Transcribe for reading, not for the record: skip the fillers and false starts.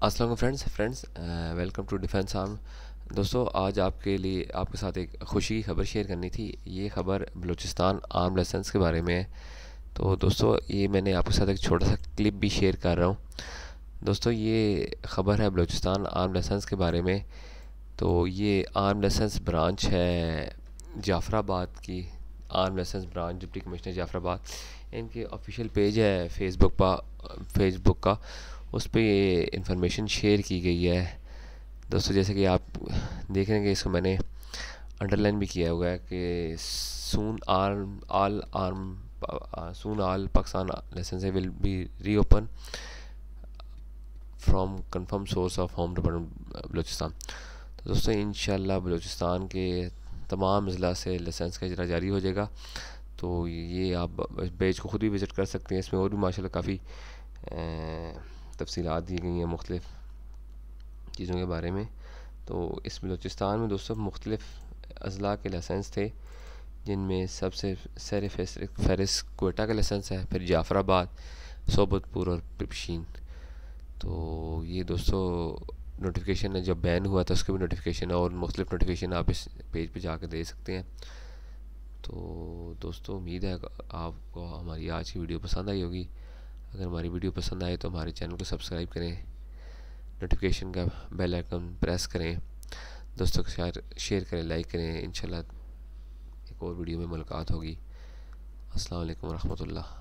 अस्सलाम friends welcome to defence arm. दोस्तों, आज आपके साथ एक खुशी की खबर शेयर करनी थी। ये खबर बलूचिस्तान आर्म लाइसेंस के बारे में है। तो दोस्तों, ये मैंने आपके साथ एक छोटा सा क्लिप भी शेयर कर रहा हूँ। दोस्तों, ये खबर है बलूचिस्तान आर्म लाइसेंस के बारे में। तो ये आर्म लाइसेंस ब्रांच है जाफराबाद की। Arm licence branch deputy commissioner Jafrabad, इनके ऑफिशियल पेज है फेसबुक का। उस पर ये इंफॉर्मेशन शेयर की गई है। दोस्तों, जैसे कि आप देख रहे हैं कि इसको मैंने अंडरलाइन भी किया हुआ है कि soon all Pakistan licence will be reopen from confirm source of home department Balochistan. तो दोस्तों, इंशाल्लाह बलूचिस्तान के तमाम अजला से लाइसेंस का इजरा जारी हो जाएगा। तो ये आप पेज को ख़ुद भी विज़िट कर सकते हैं। इसमें और भी माशाल्लाह काफ़ी तफसीलात दी गई हैं मुख्तलिफ़ चीज़ों के बारे में। तो इस बलूचिस्तान में दोस्तों मुख्तलिफ़ अजला के लाइसेंस थे, जिनमें सबसे सर फहरिस्त कोयटा का लाइसेंस है, फिर जाफराबाद, सोबतपुर और पिपशीन। तो ये दोस्तों नोटिफिकेशन है, जब बैन हुआ था उसकी भी नोटिफिकेशन है, और मुख्तलिफ़ नोटिफिकेशन आप इस पेज पे जाकर दे सकते हैं। तो दोस्तों, उम्मीद है आपको हमारी आज की वीडियो पसंद आई होगी। अगर हमारी वीडियो पसंद आए तो हमारे चैनल को सब्सक्राइब करें, नोटिफिकेशन का बेल आइकन प्रेस करें, दोस्तों के साथ शेयर करें, लाइक करें। इंशाल्लाह एक और वीडियो में मुलाकात होगी। अस्सलाम वालेकुम रहमतुल्लाह।